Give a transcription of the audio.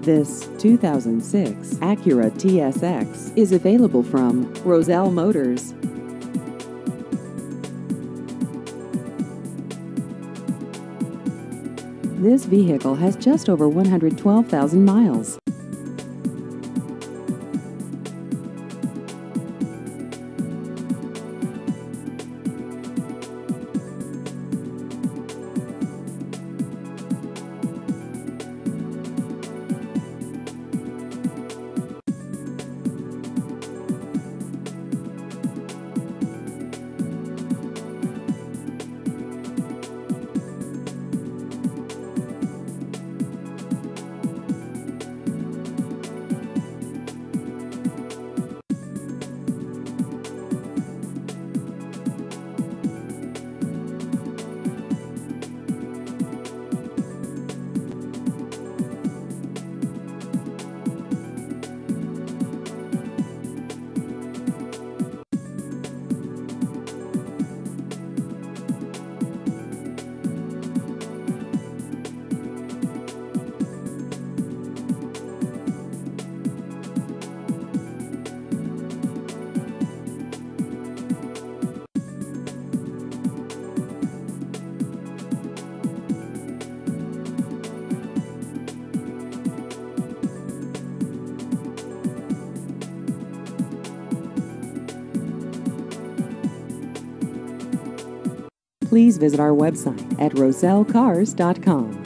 This 2006 Acura TSX is available from Roselle Motors. This vehicle has just over 112,000 miles. Please visit our website at rosellcars.com.